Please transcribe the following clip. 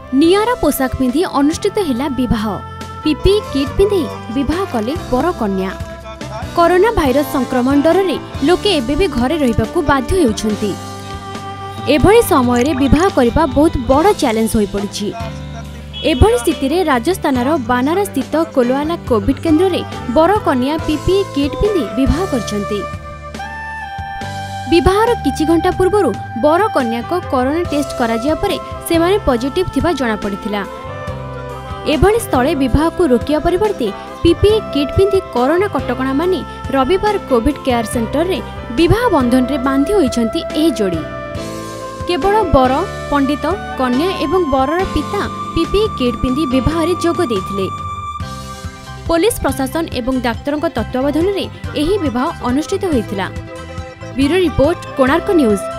नियारा पोशाक पिंधि अनुष्ठित हेला विवाह। PPE kit पिंधि विवाह कले बर कन्या। कोरोना भाइरस संक्रमण डर रे लोके एबे घरे रहिबाकू बाध्य हेउछंती। एभली समय रे विवाह करबा बहुत बड़ चैलेंज होई पड़िछि। एभली स्थिति रे राजस्थानर बानारा स्थित कोलवाला कोविड केन्द्र रे बर कन्या पीपीई किट पिंधि विवाह करछंती। विवाहर किछि घंटा पूर्व बर कन्या को कोरोना टेस्ट करा जिया परे सेमाने पॉजिटिव थिबा जणा पड़िथिला। एभली स्थले विवाह को रोकिया परिवर्ते पीपीई किट पिंधि कोरोना कटकणा मानि रविवार कोविड केयर सेंटर रे विवाह बंधन रे बांधी होइछंती एही जोड़ी। केवल बर, पंडित, कन्या एवं बरर पिता पीपीई किट पिंधि विवाह रे जोग देथिले। पुलिस प्रशासन एवं डाक्तरक तत्वावधान रे एही विवाह अनुष्ठित होइथिला। Bureau report, Konark news.